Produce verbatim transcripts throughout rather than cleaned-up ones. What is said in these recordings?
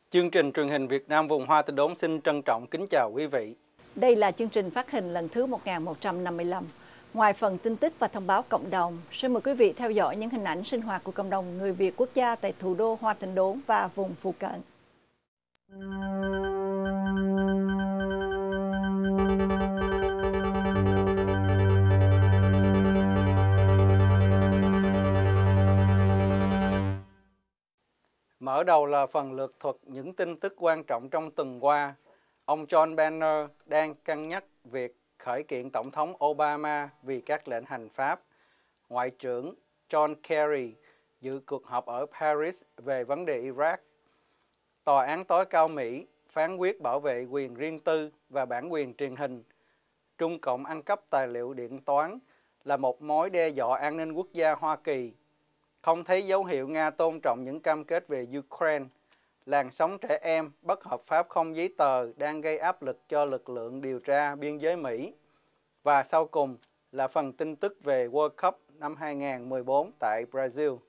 Chương trình truyền hình Việt Nam vùng Hoa Từ Đốn xin trân trọng kính chào quý vị. Đây là chương trình phát hình lần thứ một nghìn một trăm năm mươi lăm. Ngoài phần tin tức và thông báo cộng đồng, xin mời quý vị theo dõi những hình ảnh sinh hoạt của cộng đồng người Việt quốc gia tại thủ đô Hoa Từ Đốn và vùng phụ cận. Mở đầu là phần lược thuật những tin tức quan trọng trong tuần qua. Ông John Boehner đang cân nhắc việc khởi kiện Tổng thống Obama vì các lệnh hành pháp. Ngoại trưởng John Kerry dự cuộc họp ở Paris về vấn đề Iraq. Tòa án tối cao Mỹ phán quyết bảo vệ quyền riêng tư và bản quyền truyền hình. Trung Cộng ăn cắp tài liệu điện toán là một mối đe dọa an ninh quốc gia Hoa Kỳ. Không thấy dấu hiệu Nga tôn trọng những cam kết về Ukraine. Làn sóng trẻ em bất hợp pháp không giấy tờ đang gây áp lực cho lực lượng điều tra biên giới Mỹ. Và sau cùng là phần tin tức về World Cup năm hai nghìn không trăm mười bốn tại Brazil.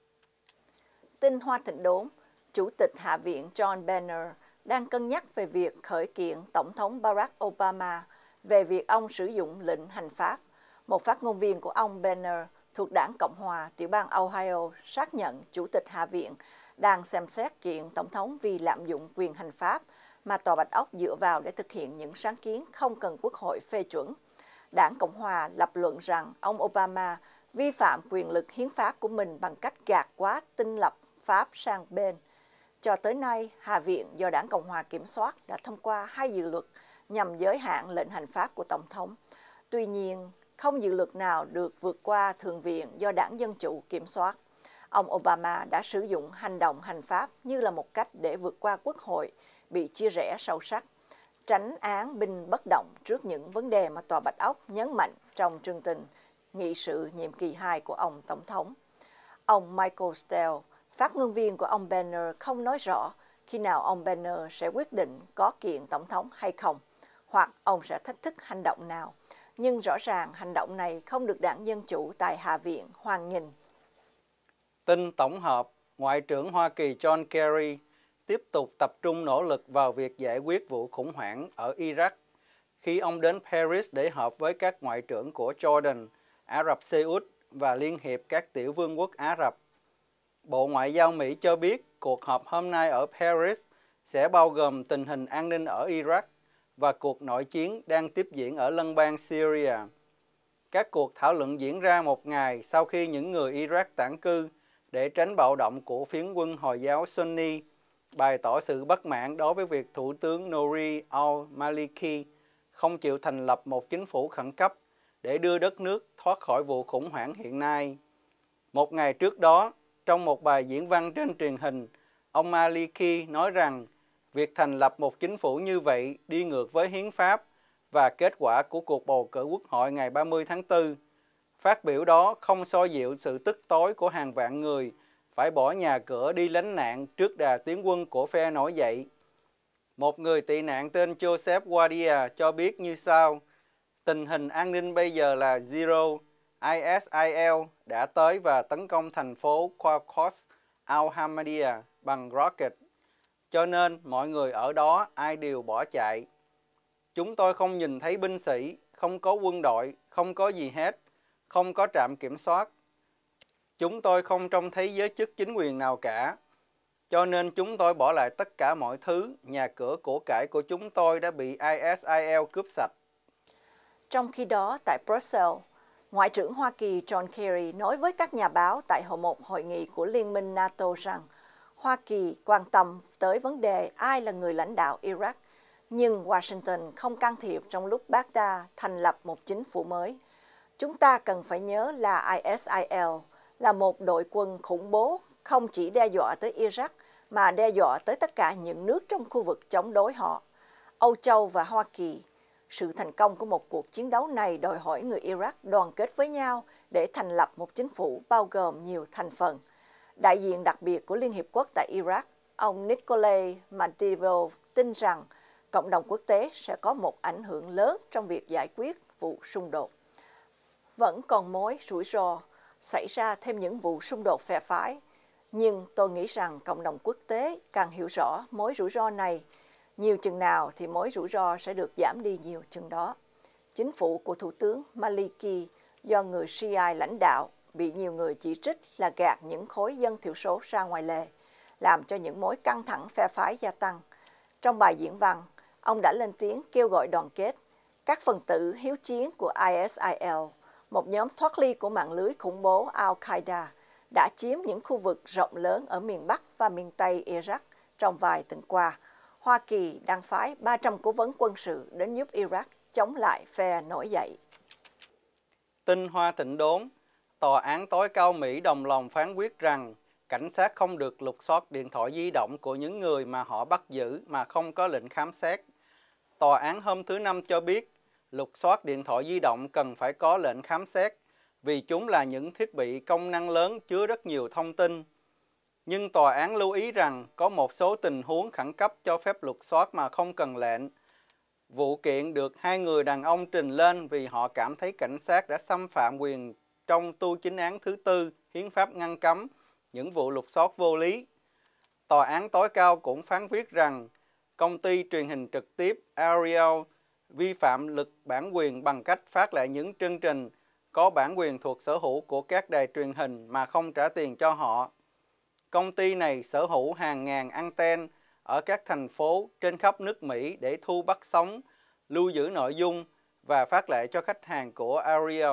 Tin Hoa Thịnh Đốn, Chủ tịch Hạ viện John Boehner đang cân nhắc về việc khởi kiện Tổng thống Barack Obama về việc ông sử dụng lệnh hành pháp. Một phát ngôn viên của ông Boehner thuộc đảng Cộng hòa tiểu bang Ohio xác nhận Chủ tịch Hạ viện đang xem xét kiện Tổng thống vì lạm dụng quyền hành pháp mà Tòa Bạch Ốc dựa vào để thực hiện những sáng kiến không cần Quốc hội phê chuẩn. Đảng Cộng hòa lập luận rằng ông Obama vi phạm quyền lực hiến pháp của mình bằng cách gạt quá tinh lập pháp sang bên. Cho tới nay, Hạ viện do Đảng Cộng hòa kiểm soát đã thông qua hai dự luật nhằm giới hạn lệnh hành pháp của Tổng thống. Tuy nhiên, không dự luật nào được vượt qua Thượng viện do Đảng Dân Chủ kiểm soát. Ông Obama đã sử dụng hành động hành pháp như là một cách để vượt qua Quốc hội bị chia rẽ sâu sắc, tránh án binh bất động trước những vấn đề mà Tòa Bạch Ốc nhấn mạnh trong chương trình nghị sự nhiệm kỳ hai của ông Tổng thống. Ông Michael Steele, phát ngôn viên của ông Boehner, không nói rõ khi nào ông Boehner sẽ quyết định có kiện Tổng thống hay không, hoặc ông sẽ thách thức hành động nào. Nhưng rõ ràng hành động này không được Đảng Dân Chủ tại Hạ viện hoan nghênh. Tin tổng hợp, Ngoại trưởng Hoa Kỳ John Kerry tiếp tục tập trung nỗ lực vào việc giải quyết vụ khủng hoảng ở Iraq khi ông đến Paris để họp với các ngoại trưởng của Jordan, Ả Rập Xê Út và Liên hiệp các tiểu vương quốc Ả Rập. Bộ Ngoại giao Mỹ cho biết cuộc họp hôm nay ở Paris sẽ bao gồm tình hình an ninh ở Iraq và cuộc nội chiến đang tiếp diễn ở lân bang Syria. Các cuộc thảo luận diễn ra một ngày sau khi những người Iraq tản cư để tránh bạo động của phiến quân Hồi giáo Sunni bày tỏ sự bất mãn đối với việc Thủ tướng Nouri al-Maliki không chịu thành lập một chính phủ khẩn cấp để đưa đất nước thoát khỏi vụ khủng hoảng hiện nay. Một ngày trước đó, trong một bài diễn văn trên truyền hình, ông Maliki nói rằng việc thành lập một chính phủ như vậy đi ngược với hiến pháp và kết quả của cuộc bầu cử quốc hội ngày ba mươi tháng tư. Phát biểu đó không xoa dịu sự tức tối của hàng vạn người phải bỏ nhà cửa đi lánh nạn trước đà tiến quân của phe nổi dậy. Một người tị nạn tên Joseph Wadia cho biết như sau: tình hình an ninh bây giờ là zero. i ét i lờ đã tới và tấn công thành phố Qarqoz al-Hamadiyah bằng rocket. Cho nên mọi người ở đó ai đều bỏ chạy. Chúng tôi không nhìn thấy binh sĩ, không có quân đội, không có gì hết, không có trạm kiểm soát. Chúng tôi không trông thấy giới chức chính quyền nào cả. Cho nên chúng tôi bỏ lại tất cả mọi thứ, nhà cửa của cải của chúng tôi đã bị i ét i lờ cướp sạch. Trong khi đó, tại Brussels, Ngoại trưởng Hoa Kỳ John Kerry nói với các nhà báo tại một hội nghị của Liên minh NATO rằng Hoa Kỳ quan tâm tới vấn đề ai là người lãnh đạo Iraq, nhưng Washington không can thiệp trong lúc Baghdad thành lập một chính phủ mới. Chúng ta cần phải nhớ là i ét i lờ là một đội quân khủng bố không chỉ đe dọa tới Iraq mà đe dọa tới tất cả những nước trong khu vực chống đối họ. Âu Châu và Hoa Kỳ. Sự thành công của một cuộc chiến đấu này đòi hỏi người Iraq đoàn kết với nhau để thành lập một chính phủ bao gồm nhiều thành phần. Đại diện đặc biệt của Liên Hiệp Quốc tại Iraq, ông Nikolay Madivov tin rằng cộng đồng quốc tế sẽ có một ảnh hưởng lớn trong việc giải quyết vụ xung đột. Vẫn còn mối rủi ro xảy ra thêm những vụ xung đột phe phái. Nhưng tôi nghĩ rằng cộng đồng quốc tế càng hiểu rõ mối rủi ro này nhiều chừng nào thì mối rủi ro sẽ được giảm đi nhiều chừng đó. Chính phủ của Thủ tướng Maliki do người Shia lãnh đạo bị nhiều người chỉ trích là gạt những khối dân thiểu số ra ngoài lề, làm cho những mối căng thẳng phe phái gia tăng. Trong bài diễn văn, ông đã lên tiếng kêu gọi đoàn kết. Các phần tử hiếu chiến của i ét i lờ, một nhóm thoát ly của mạng lưới khủng bố Al-Qaeda, đã chiếm những khu vực rộng lớn ở miền Bắc và miền Tây Iraq trong vài tuần qua. Hoa Kỳ đang phái ba trăm cố vấn quân sự đến giúp Iraq chống lại phe nổi dậy. Tin Hoa Thịnh đốn, Tòa án tối cao Mỹ đồng lòng phán quyết rằng cảnh sát không được lục soát điện thoại di động của những người mà họ bắt giữ mà không có lệnh khám xét. Tòa án hôm thứ Năm cho biết lục soát điện thoại di động cần phải có lệnh khám xét vì chúng là những thiết bị công năng lớn chứa rất nhiều thông tin. Nhưng tòa án lưu ý rằng có một số tình huống khẩn cấp cho phép lục soát mà không cần lệnh. Vụ kiện được hai người đàn ông trình lên vì họ cảm thấy cảnh sát đã xâm phạm quyền trong tu chính án thứ tư, hiến pháp ngăn cấm những vụ lục soát vô lý. Tòa án tối cao cũng phán quyết rằng công ty truyền hình trực tiếp Ariel vi phạm luật bản quyền bằng cách phát lại những chương trình có bản quyền thuộc sở hữu của các đài truyền hình mà không trả tiền cho họ. Công ty này sở hữu hàng ngàn anten ở các thành phố trên khắp nước Mỹ để thu bắt sóng, lưu giữ nội dung và phát lại cho khách hàng của Ariel.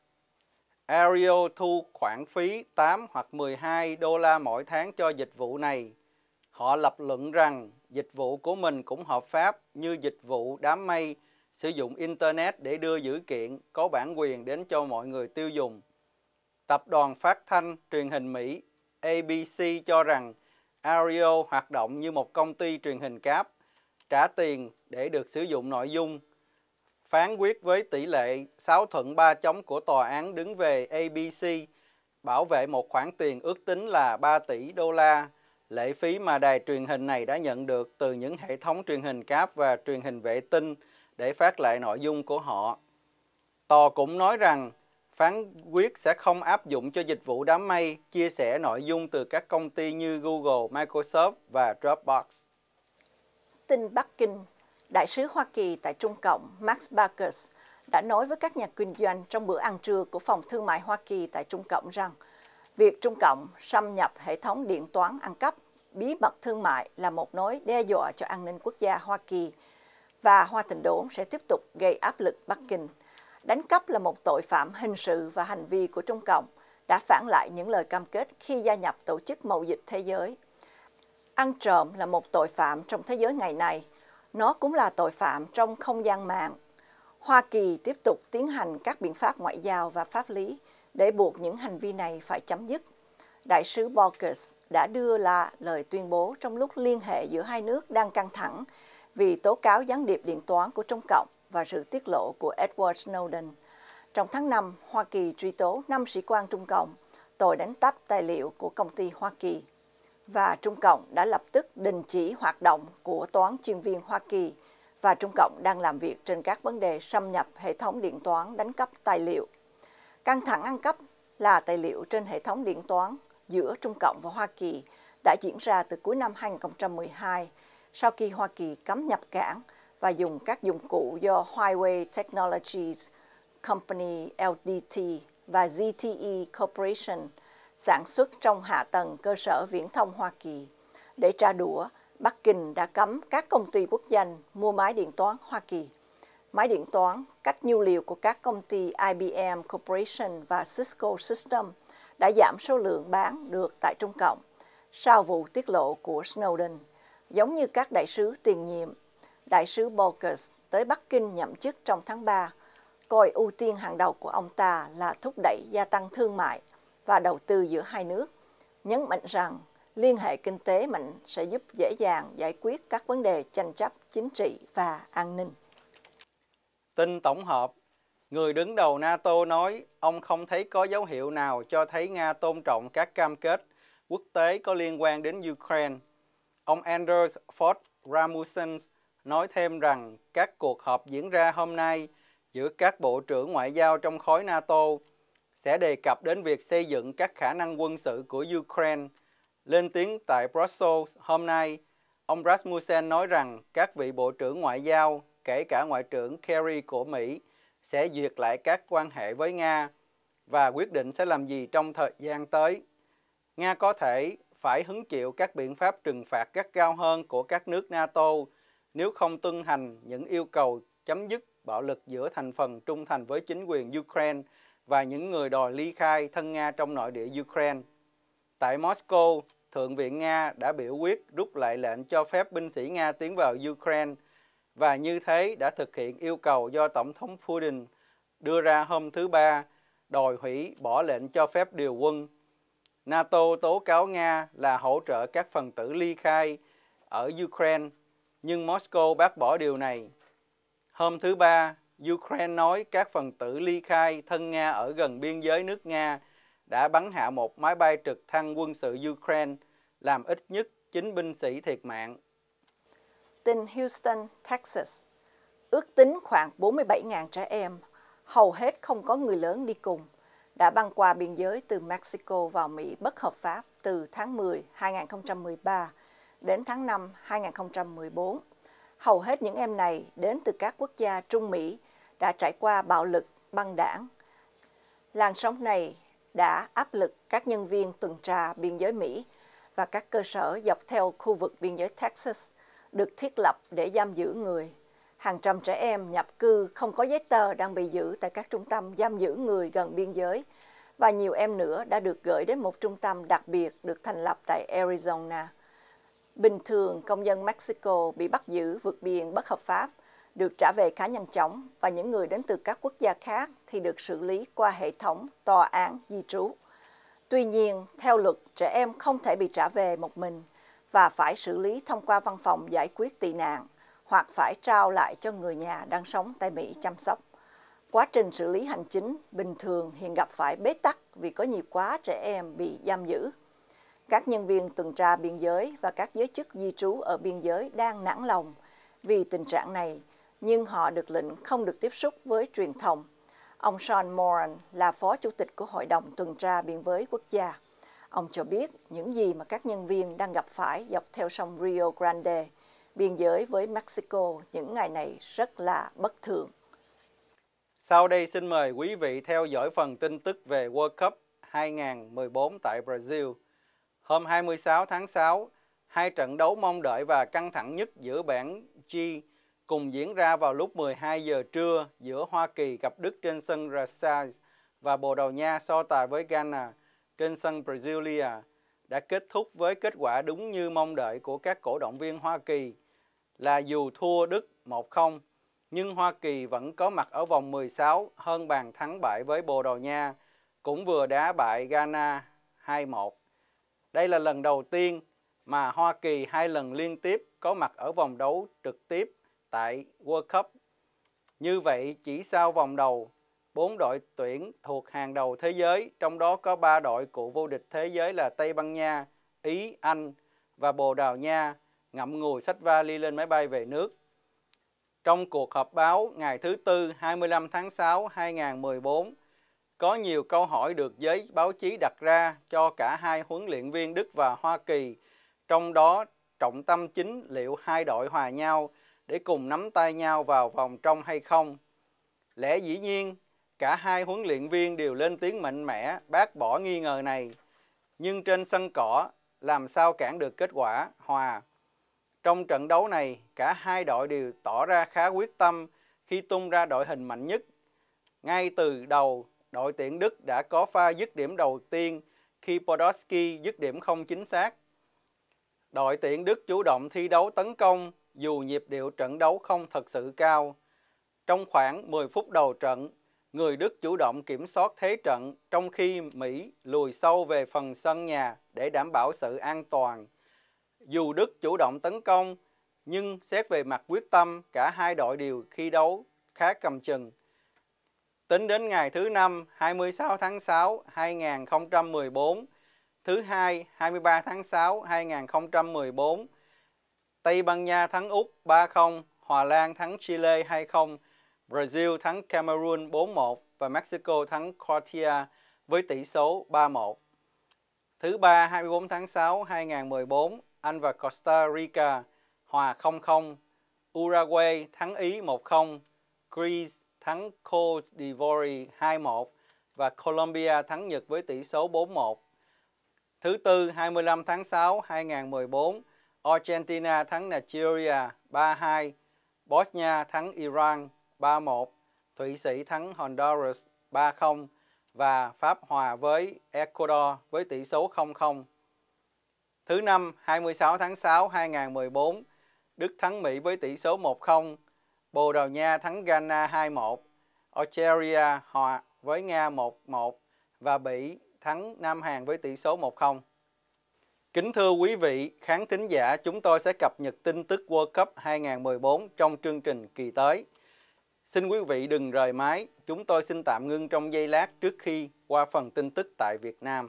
Ariel thu khoản phí tám hoặc mười hai đô la mỗi tháng cho dịch vụ này. Họ lập luận rằng dịch vụ của mình cũng hợp pháp như dịch vụ đám mây, sử dụng Internet để đưa dữ kiện có bản quyền đến cho mọi người tiêu dùng. Tập đoàn phát thanh truyền hình Mỹ A B C cho rằng Ariel hoạt động như một công ty truyền hình cáp, trả tiền để được sử dụng nội dung. Phán quyết với tỷ lệ sáu thuận ba chống của tòa án đứng về A B C, bảo vệ một khoản tiền ước tính là ba tỷ đô la, lệ phí mà đài truyền hình này đã nhận được từ những hệ thống truyền hình cáp và truyền hình vệ tinh để phát lại nội dung của họ. Tòa cũng nói rằng phán quyết sẽ không áp dụng cho dịch vụ đám mây, chia sẻ nội dung từ các công ty như Google, Microsoft và Dropbox. Tin Bắc Kinh, Đại sứ Hoa Kỳ tại Trung Cộng Max Baucus đã nói với các nhà kinh doanh trong bữa ăn trưa của Phòng Thương mại Hoa Kỳ tại Trung Cộng rằng việc Trung Cộng xâm nhập hệ thống điện toán ăn cắp, bí mật thương mại là một mối đe dọa cho an ninh quốc gia Hoa Kỳ và Hoa Thịnh đốn sẽ tiếp tục gây áp lực Bắc Kinh. Đánh cắp là một tội phạm hình sự và hành vi của Trung Cộng đã phản lại những lời cam kết khi gia nhập Tổ chức Mậu dịch Thế giới. Ăn trộm là một tội phạm trong thế giới ngày nay. Nó cũng là tội phạm trong không gian mạng. Hoa Kỳ tiếp tục tiến hành các biện pháp ngoại giao và pháp lý để buộc những hành vi này phải chấm dứt. Đại sứ Baucus đã đưa ra lời tuyên bố trong lúc liên hệ giữa hai nước đang căng thẳng vì tố cáo gián điệp điện toán của Trung Cộng và sự tiết lộ của Edward Snowden. Trong tháng năm, Hoa Kỳ truy tố năm sĩ quan Trung Cộng tội đánh cắp tài liệu của công ty Hoa Kỳ. Và Trung Cộng đã lập tức đình chỉ hoạt động của toán chuyên viên Hoa Kỳ và Trung Cộng đang làm việc trên các vấn đề xâm nhập hệ thống điện toán đánh cắp tài liệu. Căng thẳng ăn cắp là tài liệu trên hệ thống điện toán giữa Trung Cộng và Hoa Kỳ đã diễn ra từ cuối năm hai nghìn không trăm mười hai sau khi Hoa Kỳ cấm nhập cảng và dùng các dụng cụ do Huawei Technologies Company L D T và Z T E Corporation sản xuất trong hạ tầng cơ sở viễn thông Hoa Kỳ. Để trả đũa, Bắc Kinh đã cấm các công ty quốc doanh mua máy điện toán Hoa Kỳ. Máy điện toán cách nhu liều của các công ty I B M Corporation và Cisco System đã giảm số lượng bán được tại Trung Cộng sau vụ tiết lộ của Snowden. Giống như các đại sứ tiền nhiệm, Đại sứ Baucus tới Bắc Kinh nhậm chức trong tháng ba, coi ưu tiên hàng đầu của ông ta là thúc đẩy gia tăng thương mại và đầu tư giữa hai nước, nhấn mạnh rằng liên hệ kinh tế mạnh sẽ giúp dễ dàng giải quyết các vấn đề tranh chấp chính trị và an ninh. Tin tổng hợp, người đứng đầu NATO nói ông không thấy có dấu hiệu nào cho thấy Nga tôn trọng các cam kết quốc tế có liên quan đến Ukraine. Ông Anders Fogh Rasmussen nói thêm rằng các cuộc họp diễn ra hôm nay giữa các bộ trưởng ngoại giao trong khối NATO sẽ đề cập đến việc xây dựng các khả năng quân sự của Ukraine, Lên tiếng tại Brussels hôm nay, ông Rasmussen nói rằng các vị bộ trưởng ngoại giao, kể cả Ngoại trưởng Kerry của Mỹ, sẽ duyệt lại các quan hệ với Nga và quyết định sẽ làm gì trong thời gian tới. Nga có thể phải hứng chịu các biện pháp trừng phạt gắt gao hơn của các nước NATO nếu không tuân hành những yêu cầu chấm dứt bạo lực giữa thành phần trung thành với chính quyền Ukraine và những người đòi ly khai thân Nga trong nội địa Ukraine. Tại Moscow, Thượng viện Nga đã biểu quyết rút lại lệnh cho phép binh sĩ Nga tiến vào Ukraine và như thế đã thực hiện yêu cầu do Tổng thống Putin đưa ra hôm thứ Ba, đòi hủy bỏ lệnh cho phép điều quân. NATO tố cáo Nga là hỗ trợ các phần tử ly khai ở Ukraine, nhưng Moscow bác bỏ điều này. Hôm thứ Ba, Ukraine nói các phần tử ly khai thân Nga ở gần biên giới nước Nga đã bắn hạ một máy bay trực thăng quân sự Ukraine, làm ít nhất chín binh sĩ thiệt mạng. Tin Houston, Texas. Ước tính khoảng bốn mươi bảy nghìn trẻ em, hầu hết không có người lớn đi cùng, đã băng qua biên giới từ Mexico vào Mỹ bất hợp pháp từ tháng mười năm hai nghìn không trăm mười ba đến tháng năm năm hai nghìn không trăm mười bốn. Hầu hết những em này đến từ các quốc gia Trung Mỹ đã trải qua bạo lực, băng đảng. Làn sóng này đã áp lực các nhân viên tuần tra biên giới Mỹ và các cơ sở dọc theo khu vực biên giới Texas được thiết lập để giam giữ người. Hàng trăm trẻ em nhập cư không có giấy tờ đang bị giữ tại các trung tâm giam giữ người gần biên giới và nhiều em nữa đã được gửi đến một trung tâm đặc biệt được thành lập tại Arizona. Bình thường, công dân Mexico bị bắt giữ vượt biên bất hợp pháp được trả về khá nhanh chóng và những người đến từ các quốc gia khác thì được xử lý qua hệ thống tòa án di trú. Tuy nhiên, theo luật, trẻ em không thể bị trả về một mình và phải xử lý thông qua văn phòng giải quyết tị nạn hoặc phải trao lại cho người nhà đang sống tại Mỹ chăm sóc. Quá trình xử lý hành chính bình thường hiện gặp phải bế tắc vì có nhiều quá trẻ em bị giam giữ. Các nhân viên tuần tra biên giới và các giới chức di trú ở biên giới đang nản lòng vì tình trạng này, nhưng họ được lệnh không được tiếp xúc với truyền thông. Ông Sean Moran là phó chủ tịch của Hội đồng tuần tra biên giới quốc gia. Ông cho biết những gì mà các nhân viên đang gặp phải dọc theo sông Rio Grande, biên giới với Mexico những ngày này rất là bất thường. Sau đây xin mời quý vị theo dõi phần tin tức về World Cup hai nghìn không trăm mười bốn tại Brazil. Hôm hai mươi sáu tháng sáu, hai trận đấu mong đợi và căng thẳng nhất giữa bảng G cùng diễn ra vào lúc mười hai giờ trưa giữa Hoa Kỳ gặp Đức trên sân Racing và Bồ Đào Nha so tài với Ghana trên sân Brasilia đã kết thúc với kết quả đúng như mong đợi của các cổ động viên Hoa Kỳ là dù thua Đức một không, nhưng Hoa Kỳ vẫn có mặt ở vòng mười sáu hơn bàn thắng bại với Bồ Đào Nha, cũng vừa đá bại Ghana hai một. Đây là lần đầu tiên mà Hoa Kỳ hai lần liên tiếp có mặt ở vòng đấu trực tiếp tại World Cup. Như vậy, chỉ sau vòng đầu, bốn đội tuyển thuộc hàng đầu thế giới, trong đó có ba đội cựu vô địch thế giới là Tây Ban Nha, Ý, Anh và Bồ Đào Nha, ngậm ngùi xách vali lên máy bay về nước. Trong cuộc họp báo ngày thứ Tư hai mươi lăm tháng sáu năm hai nghìn không trăm mười bốn, có nhiều câu hỏi được giới báo chí đặt ra cho cả hai huấn luyện viên Đức và Hoa Kỳ, trong đó trọng tâm chính liệu hai đội hòa nhau để cùng nắm tay nhau vào vòng trong hay không. Lẽ dĩ nhiên, cả hai huấn luyện viên đều lên tiếng mạnh mẽ bác bỏ nghi ngờ này, nhưng trên sân cỏ làm sao cản được kết quả hòa. Trong trận đấu này, cả hai đội đều tỏ ra khá quyết tâm khi tung ra đội hình mạnh nhất. Ngay từ đầu, đội tuyển Đức đã có pha dứt điểm đầu tiên khi Podolski dứt điểm không chính xác. Đội tuyển Đức chủ động thi đấu tấn công dù nhịp điệu trận đấu không thật sự cao. Trong khoảng mười phút đầu trận, người Đức chủ động kiểm soát thế trận trong khi Mỹ lùi sâu về phần sân nhà để đảm bảo sự an toàn. Dù Đức chủ động tấn công, nhưng xét về mặt quyết tâm, cả hai đội đều thi đấu khá cầm chừng. Tính đến ngày thứ Năm, hai mươi sáu tháng sáu năm hai nghìn không trăm mười bốn, thứ Hai, hai mươi ba tháng sáu năm hai nghìn không trăm mười bốn, Tây Ban Nha thắng Úc ba không, Hà Lan thắng Chile hai không, Brazil thắng Cameroon bốn một và Mexico thắng Croatia với tỷ số ba một. Thứ ba, hai mươi bốn tháng sáu năm hai nghìn không trăm mười bốn, Anh và Costa Rica hòa không không, Uruguay thắng Ý một không, Greece thắng Cote d'Ivoire hai một và Colombia thắng Nhật với tỷ số bốn một. Thứ tư, hai mươi lăm tháng sáu năm hai nghìn không trăm mười bốn, Argentina thắng Nigeria ba hai, Bosnia thắng Iran ba một, Thụy Sĩ thắng Honduras ba không và Pháp hòa với Ecuador với tỷ số không không. Thứ năm, hai mươi sáu tháng sáu năm hai nghìn không trăm mười bốn, Đức thắng Mỹ với tỷ số một không, Bồ Đào Nha thắng Ghana hai một, Algeria hòa với Nga một một và Bỉ thắng Nam Hàn với tỷ số một không. Kính thưa quý vị khán thính giả, chúng tôi sẽ cập nhật tin tức World Cup hai nghìn không trăm mười bốn trong chương trình kỳ tới. Xin quý vị đừng rời máy, chúng tôi xin tạm ngưng trong giây lát trước khi qua phần tin tức tại Việt Nam.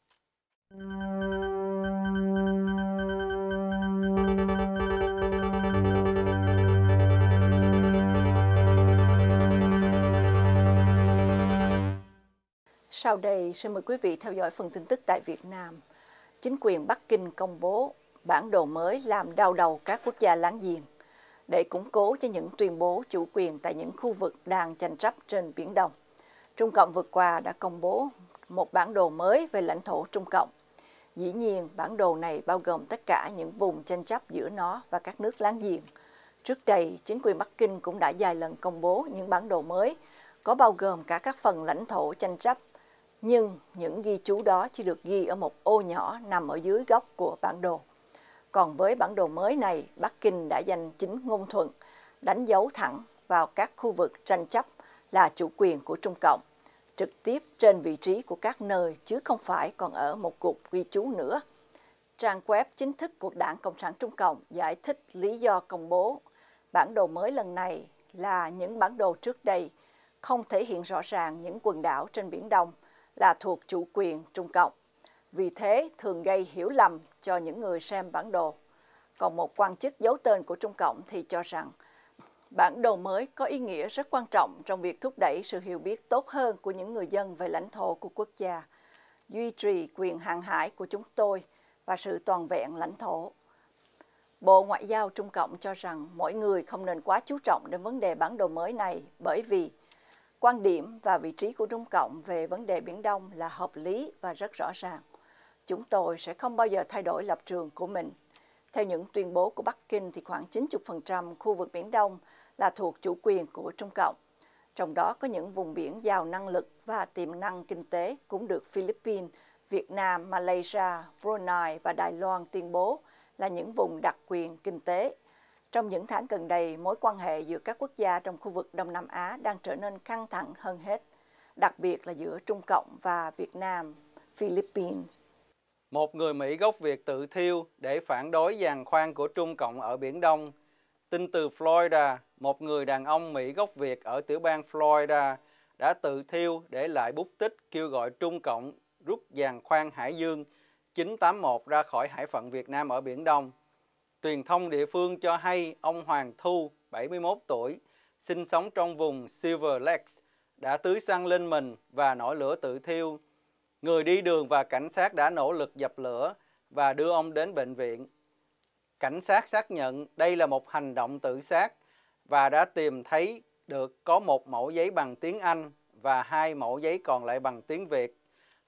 Sau đây, xin mời quý vị theo dõi phần tin tức tại Việt Nam. Chính quyền Bắc Kinh công bố bản đồ mới làm đau đầu các quốc gia láng giềng để củng cố cho những tuyên bố chủ quyền tại những khu vực đang tranh chấp trên Biển Đông. Trung Cộng vừa qua đã công bố một bản đồ mới về lãnh thổ Trung Cộng. Dĩ nhiên, bản đồ này bao gồm tất cả những vùng tranh chấp giữa nó và các nước láng giềng. Trước đây, chính quyền Bắc Kinh cũng đã vài lần công bố những bản đồ mới có bao gồm cả các phần lãnh thổ tranh chấp, nhưng những ghi chú đó chỉ được ghi ở một ô nhỏ nằm ở dưới góc của bản đồ. Còn với bản đồ mới này, Bắc Kinh đã giành chính ngôn thuận, đánh dấu thẳng vào các khu vực tranh chấp là chủ quyền của Trung Cộng, trực tiếp trên vị trí của các nơi chứ không phải còn ở một cục ghi chú nữa. Trang web chính thức của Đảng Cộng sản Trung Cộng giải thích lý do công bố bản đồ mới lần này là những bản đồ trước đây không thể hiện rõ ràng những quần đảo trên Biển Đông là thuộc chủ quyền Trung Cộng. Vì thế, thường gây hiểu lầm cho những người xem bản đồ. Còn một quan chức giấu tên của Trung Cộng thì cho rằng bản đồ mới có ý nghĩa rất quan trọng trong việc thúc đẩy sự hiểu biết tốt hơn của những người dân về lãnh thổ của quốc gia, duy trì quyền hàng hải của chúng tôi và sự toàn vẹn lãnh thổ. Bộ Ngoại giao Trung Cộng cho rằng mỗi người không nên quá chú trọng đến vấn đề bản đồ mới này bởi vì quan điểm và vị trí của Trung Cộng về vấn đề Biển Đông là hợp lý và rất rõ ràng. Chúng tôi sẽ không bao giờ thay đổi lập trường của mình. Theo những tuyên bố của Bắc Kinh thì khoảng chín mươi phần trăm khu vực Biển Đông là thuộc chủ quyền của Trung Cộng. Trong đó có những vùng biển giàu năng lực và tiềm năng kinh tế cũng được Philippines, Việt Nam, Malaysia, Brunei và Đài Loan tuyên bố là những vùng đặc quyền kinh tế. Trong những tháng gần đây, mối quan hệ giữa các quốc gia trong khu vực Đông Nam Á đang trở nên căng thẳng hơn hết, đặc biệt là giữa Trung Cộng và Việt Nam, Philippines. Một người Mỹ gốc Việt tự thiêu để phản đối giàn khoan của Trung Cộng ở Biển Đông. Tin từ Florida, một người đàn ông Mỹ gốc Việt ở tiểu bang Florida đã tự thiêu để lại bút tích kêu gọi Trung Cộng rút giàn khoan Hải Dương chín tám một ra khỏi hải phận Việt Nam ở Biển Đông. Truyền thông địa phương cho hay ông Hoàng Thu, bảy mươi mốt tuổi, sinh sống trong vùng Silver Lakes, đã tưới xăng lên mình và nổi lửa tự thiêu. Người đi đường và cảnh sát đã nỗ lực dập lửa và đưa ông đến bệnh viện. Cảnh sát xác nhận đây là một hành động tự sát và đã tìm thấy được có một mẫu giấy bằng tiếng Anh và hai mẫu giấy còn lại bằng tiếng Việt.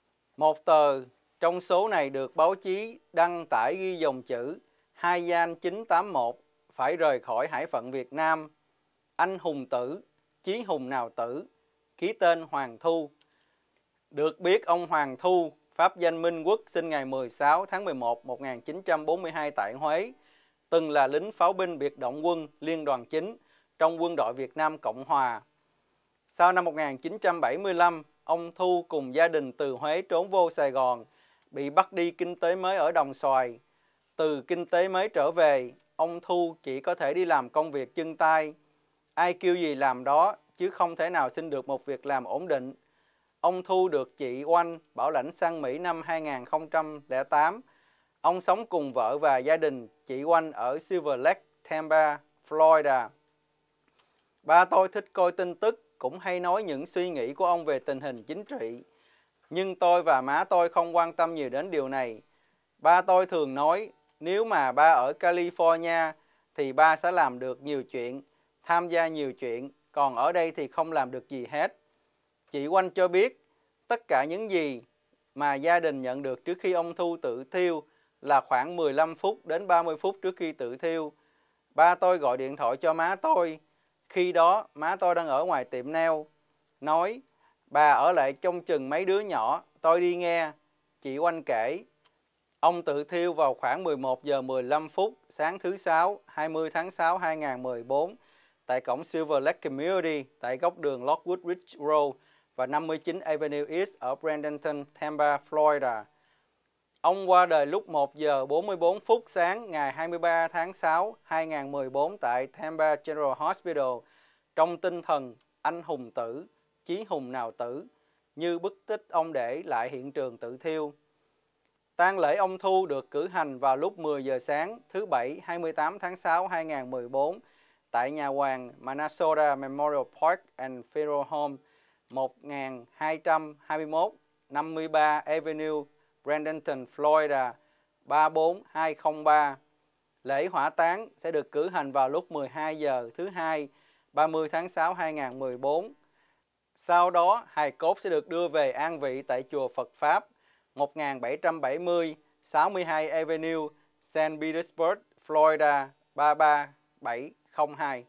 Một tờ trong số này được báo chí đăng tải ghi dòng chữ Hai Gian chín tám một phải rời khỏi hải phận Việt Nam. Anh hùng tử, chí hùng nào tử, ký tên Hoàng Thu. Được biết ông Hoàng Thu, pháp danh Minh Quốc, sinh ngày mười sáu tháng mười một năm một nghìn chín trăm bốn mươi hai tại Huế, từng là lính pháo binh biệt động quân Liên đoàn chín trong quân đội Việt Nam Cộng Hòa. Sau năm một nghìn chín trăm bảy mươi lăm, ông Thu cùng gia đình từ Huế trốn vô Sài Gòn, bị bắt đi kinh tế mới ở Đồng Xoài. Từ kinh tế mới trở về, ông Thu chỉ có thể đi làm công việc chân tay. Ai kêu gì làm đó, chứ không thể nào xin được một việc làm ổn định. Ông Thu được chị Oanh bảo lãnh sang Mỹ năm hai nghìn không trăm lẻ tám. Ông sống cùng vợ và gia đình chị Oanh ở Silver Lake, Tampa, Florida. Ba tôi thích coi tin tức, cũng hay nói những suy nghĩ của ông về tình hình chính trị. Nhưng tôi và má tôi không quan tâm nhiều đến điều này. Ba tôi thường nói, nếu mà ba ở California thì ba sẽ làm được nhiều chuyện, tham gia nhiều chuyện, còn ở đây thì không làm được gì hết. Chị Oanh cho biết, tất cả những gì mà gia đình nhận được trước khi ông Thu tự thiêu là khoảng mười lăm phút đến ba mươi phút trước khi tự thiêu. Ba tôi gọi điện thoại cho má tôi. Khi đó, má tôi đang ở ngoài tiệm nail. Nói, bà ở lại trông chừng mấy đứa nhỏ, tôi đi nghe. Chị Oanh kể, ông tự thiêu vào khoảng mười một giờ mười lăm phút sáng thứ Sáu, hai mươi tháng sáu năm hai nghìn không trăm mười bốn tại cổng Silver Lake Community tại góc đường Lockwood Ridge Road và năm mươi chín Avenue East ở Bradenton, Tampa, Florida. Ông qua đời lúc một giờ bốn mươi bốn phút sáng ngày hai mươi ba tháng sáu năm hai nghìn không trăm mười bốn tại Tampa General Hospital trong tinh thần anh hùng tử, chí hùng nào tử, như bức tích ông để lại hiện trường tự thiêu. Tang lễ ông Thu được cử hành vào lúc mười giờ sáng thứ Bảy hai mươi tám tháng sáu năm hai nghìn không trăm mười bốn tại nhà hoàng Minnesota Memorial Park and Funeral Home một nghìn hai trăm hai mươi mốt năm mươi ba Avenue, Bradenton, Florida ba bốn hai không ba. Lễ hỏa táng sẽ được cử hành vào lúc mười hai giờ thứ Hai ba mươi tháng sáu năm hai nghìn không trăm mười bốn. Sau đó, hài cốt sẽ được đưa về an vị tại chùa Phật Pháp một nghìn bảy trăm bảy mươi sáu mươi hai Avenue, Saint Petersburg, Florida ba ba bảy không hai.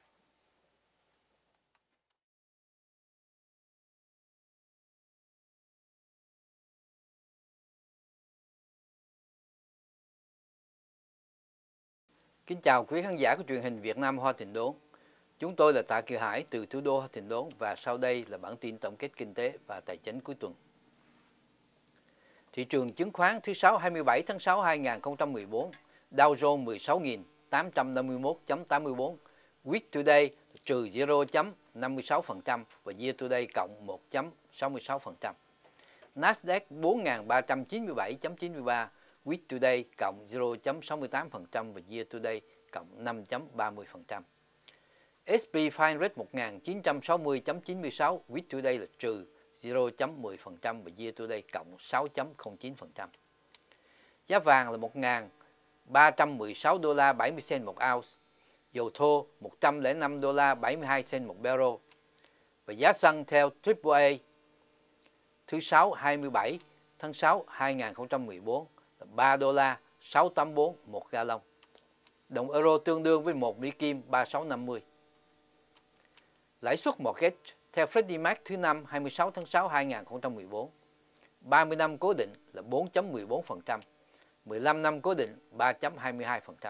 Kính chào quý khán giả của truyền hình Việt Nam Hoa Thịnh Đốn. Chúng tôi là Tạ Kiều Hải từ thủ đô Hoa Thịnh Đốn và sau đây là bản tin tổng kết kinh tế và tài chính cuối tuần. Thị trường chứng khoán thứ Sáu hai mươi bảy tháng sáu năm hai nghìn không trăm mười bốn, Dow Jones mười sáu nghìn tám trăm năm mươi mốt phẩy tám mươi tư, Week Today trừ không phẩy năm mươi sáu phần trăm và Year Today cộng một phẩy sáu mươi sáu phần trăm. Nasdaq bốn nghìn ba trăm chín mươi bảy phẩy chín mươi ba, Week Today cộng không phẩy sáu mươi tám phần trăm và Year Today cộng năm phẩy ba mươi phần trăm. ét pê năm trăm một nghìn chín trăm sáu mươi phẩy chín mươi sáu, Week Today là trừ không phẩy mười phần trăm và Year Today cộng sáu phẩy không chín phần trăm. Giá vàng là một nghìn ba trăm mười sáu đô la bảy mươi cent một ounce, dầu thô một trăm lẻ năm đô la bảy mươi hai cent một barrel và giá xăng theo triple A thứ Sáu hai mươi bảy tháng sáu năm hai nghìn không trăm mười bốn là ba đô la sáu trăm tám mươi tư một gallon. Đồng euro tương đương với một Mỹ Kim ba nghìn sáu trăm năm mươi. Lãi suất mortgage theo Freddie Mac thứ năm hai mươi sáu tháng sáu năm hai nghìn không trăm mười bốn, ba mươi năm cố định là bốn phẩy mười bốn phần trăm, mười lăm năm cố định ba phẩy hai mươi hai phần trăm.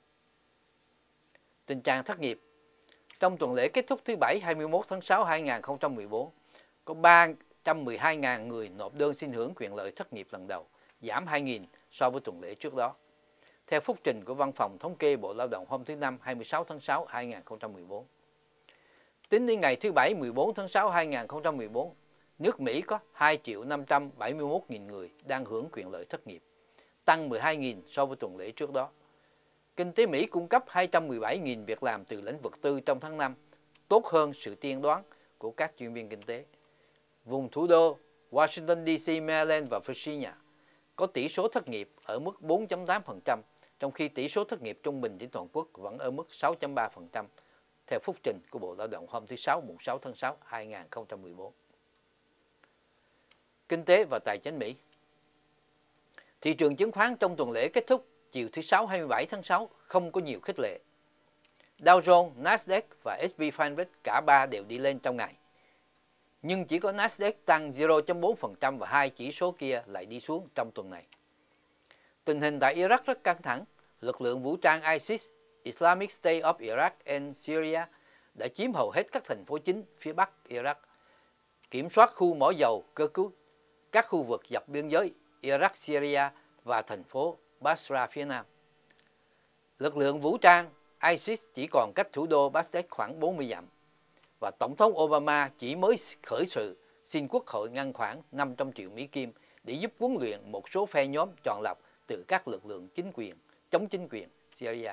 Tình trạng thất nghiệp. Trong tuần lễ kết thúc thứ Bảy hai mươi mốt tháng sáu năm hai nghìn không trăm mười bốn, có ba trăm mười hai nghìn người nộp đơn xin hưởng quyền lợi thất nghiệp lần đầu, giảm hai nghìn so với tuần lễ trước đó. Theo phúc trình của Văn phòng Thống kê Bộ Lao động hôm thứ Năm hai mươi sáu tháng sáu năm hai nghìn không trăm mười bốn. Tính đến ngày thứ Bảy mười bốn tháng sáu năm hai nghìn không trăm mười bốn, nước Mỹ có hai triệu năm trăm bảy mươi mốt nghìn người đang hưởng quyền lợi thất nghiệp, tăng mười hai nghìn so với tuần lễ trước đó. Kinh tế Mỹ cung cấp hai trăm mười bảy nghìn việc làm từ lĩnh vực tư trong tháng năm, tốt hơn sự tiên đoán của các chuyên viên kinh tế. Vùng thủ đô Washington đê xê, Maryland và Virginia có tỷ số thất nghiệp ở mức bốn phẩy tám phần trăm, trong khi tỷ số thất nghiệp trung bình trên toàn quốc vẫn ở mức sáu phẩy ba phần trăm, theo phúc trình của Bộ Lao động hôm thứ Sáu mùng sáu tháng sáu năm hai nghìn không trăm mười bốn. Kinh tế và tài chính Mỹ. Thị trường chứng khoán trong tuần lễ kết thúc chiều thứ Sáu hai mươi bảy tháng sáu không có nhiều khích lệ. Dow Jones, Nasdaq và ét pê năm trăm cả ba đều đi lên trong ngày. Nhưng chỉ có Nasdaq tăng không phẩy bốn phần trăm và hai chỉ số kia lại đi xuống trong tuần này. Tình hình tại Iraq rất căng thẳng. Lực lượng vũ trang ISIS, Islamic State of Iraq and Syria đã chiếm hầu hết các thành phố chính phía bắc Iraq, kiểm soát khu mỏ dầu Kirkuk, các khu vực dọc biên giới Iraq, Syria và thành phố Basra phía nam. Lực lượng vũ trang ISIS chỉ còn cách thủ đô Baghdad khoảng bốn mươi dặm, và Tổng thống Obama chỉ mới khởi sự xin Quốc hội ngăn khoảng năm trăm triệu Mỹ Kim để giúp huấn luyện một số phe nhóm chọn lọc từ các lực lượng chính quyền, chống chính quyền Syria.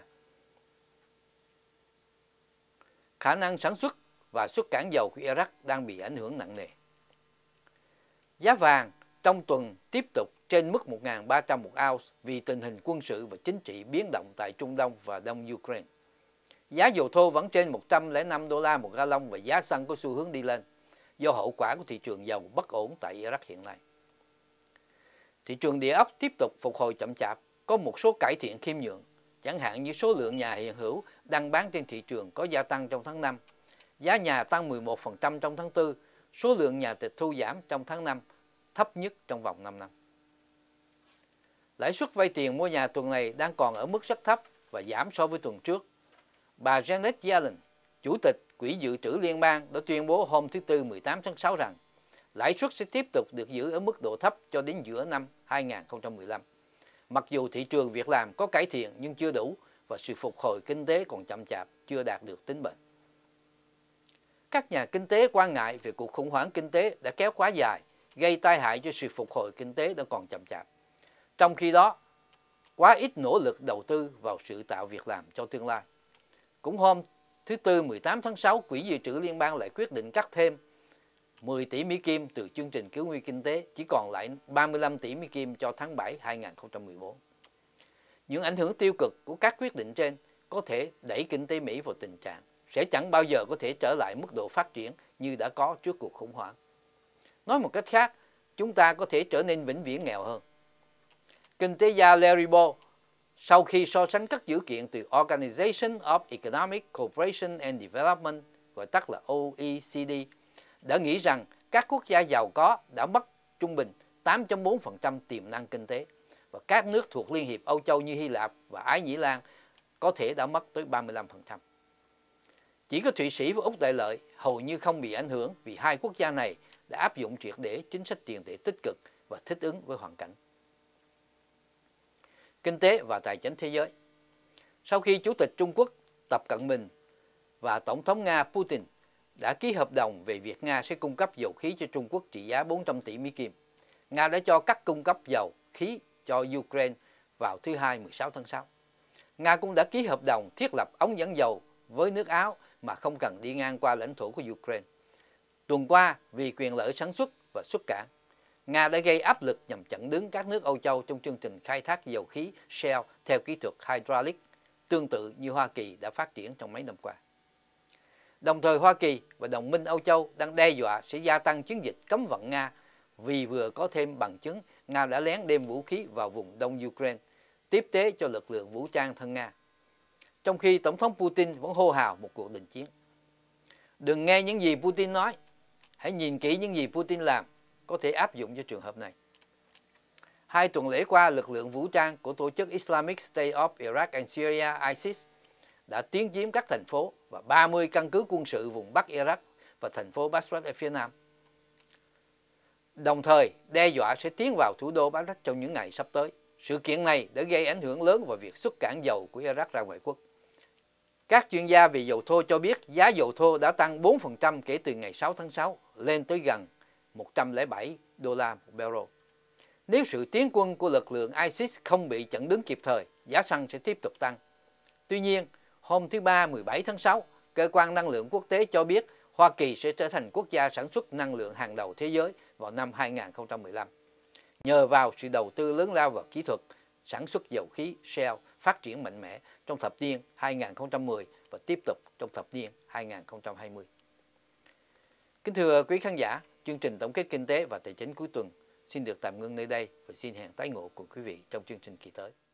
Khả năng sản xuất và xuất cảng dầu của Iraq đang bị ảnh hưởng nặng nề. Giá vàng trong tuần tiếp tục trên mức một nghìn ba trăm một ounce vì tình hình quân sự và chính trị biến động tại Trung Đông và Đông Ukraine. Giá dầu thô vẫn trên một trăm lẻ năm đô la một gallon và giá xăng có xu hướng đi lên do hậu quả của thị trường dầu bất ổn tại Iraq hiện nay. Thị trường địa ốc tiếp tục phục hồi chậm chạp, có một số cải thiện khiêm nhượng, chẳng hạn như số lượng nhà hiện hữu đang bán trên thị trường có gia tăng trong tháng năm, giá nhà tăng mười một phần trăm trong tháng tư, số lượng nhà tịch thu giảm trong tháng năm, thấp nhất trong vòng năm năm. Lãi suất vay tiền mua nhà tuần này đang còn ở mức rất thấp và giảm so với tuần trước. Bà Janet Yellen, Chủ tịch Quỹ dự trữ Liên bang đã tuyên bố hôm thứ Tư mười tám tháng sáu rằng lãi suất sẽ tiếp tục được giữ ở mức độ thấp cho đến giữa năm hai nghìn không trăm mười lăm. Mặc dù thị trường việc làm có cải thiện nhưng chưa đủ và sự phục hồi kinh tế còn chậm chạp, chưa đạt được tính bền. Các nhà kinh tế quan ngại về cuộc khủng hoảng kinh tế đã kéo quá dài, gây tai hại cho sự phục hồi kinh tế đang còn chậm chạp. Trong khi đó, quá ít nỗ lực đầu tư vào sự tạo việc làm cho tương lai. Cũng hôm thứ Tư mười tám tháng sáu, Quỹ dự trữ Liên bang lại quyết định cắt thêm mười tỷ Mỹ Kim từ chương trình cứu nguy kinh tế, chỉ còn lại ba mươi lăm tỷ Mỹ Kim cho tháng bảy hai nghìn không trăm mười bốn. Những ảnh hưởng tiêu cực của các quyết định trên có thể đẩy kinh tế Mỹ vào tình trạng sẽ chẳng bao giờ có thể trở lại mức độ phát triển như đã có trước cuộc khủng hoảng. Nói một cách khác, chúng ta có thể trở nên vĩnh viễn nghèo hơn. Kinh tế gia Larry Bolt, sau khi so sánh các dữ kiện từ Organization of Economic Cooperation and Development, gọi tắt là O E C D, đã nghĩ rằng các quốc gia giàu có đã mất trung bình tám phẩy bốn phần trăm tiềm năng kinh tế và các nước thuộc Liên hiệp Âu Châu như Hy Lạp và Ái Nhĩ Lan có thể đã mất tới ba mươi lăm phần trăm. Chỉ có Thụy Sĩ và Úc Đại Lợi hầu như không bị ảnh hưởng vì hai quốc gia này đã áp dụng triệt để chính sách tiền tệ tích cực và thích ứng với hoàn cảnh. Kinh tế và tài chính thế giới. Sau khi Chủ tịch Trung Quốc Tập Cận Bình và Tổng thống Nga Putin đã ký hợp đồng về việc Nga sẽ cung cấp dầu khí cho Trung Quốc trị giá bốn trăm tỷ Mỹ Kim, Nga đã cho cắt cung cấp dầu khí cho Ukraine vào thứ Hai mười sáu tháng sáu. Nga cũng đã ký hợp đồng thiết lập ống dẫn dầu với nước Áo mà không cần đi ngang qua lãnh thổ của Ukraine. Tuần qua, vì quyền lợi sản xuất và xuất cảng, Nga đã gây áp lực nhằm chặn đứng các nước Âu Châu trong chương trình khai thác dầu khí Shell theo kỹ thuật hydraulic, tương tự như Hoa Kỳ đã phát triển trong mấy năm qua. Đồng thời, Hoa Kỳ và đồng minh Âu Châu đang đe dọa sẽ gia tăng chiến dịch cấm vận Nga vì vừa có thêm bằng chứng Nga đã lén đem vũ khí vào vùng đông Ukraine, tiếp tế cho lực lượng vũ trang thân Nga. Trong khi Tổng thống Putin vẫn hô hào một cuộc đình chiến. Đừng nghe những gì Putin nói, hãy nhìn kỹ những gì Putin làm có thể áp dụng cho trường hợp này. Hai tuần lễ qua, lực lượng vũ trang của tổ chức Islamic State of Iraq and Syria ISIS đã tiến chiếm các thành phố và ba mươi căn cứ quân sự vùng Bắc Iraq và thành phố Basra ở phía Nam. Đồng thời, đe dọa sẽ tiến vào thủ đô Baghdad trong những ngày sắp tới. Sự kiện này đã gây ảnh hưởng lớn vào việc xuất cảng dầu của Iraq ra ngoại quốc. Các chuyên gia về dầu thô cho biết giá dầu thô đã tăng bốn phần trăm kể từ ngày sáu tháng sáu, lên tới gần một trăm lẻ bảy đô la một barrel. Nếu sự tiến quân của lực lượng ISIS không bị chặn đứng kịp thời, giá xăng sẽ tiếp tục tăng. Tuy nhiên, hôm thứ Ba mười bảy tháng sáu, Cơ quan Năng lượng Quốc tế cho biết Hoa Kỳ sẽ trở thành quốc gia sản xuất năng lượng hàng đầu thế giới vào năm hai nghìn không trăm mười lăm, nhờ vào sự đầu tư lớn lao vào kỹ thuật sản xuất dầu khí Shell phát triển mạnh mẽ trong thập niên hai nghìn không trăm mười và tiếp tục trong thập niên hai nghìn không trăm hai mươi. Kính thưa quý khán giả, chương trình tổng kết kinh tế và tài chính cuối tuần xin được tạm ngưng nơi đây và xin hẹn tái ngộ cùng quý vị trong chương trình kỳ tới.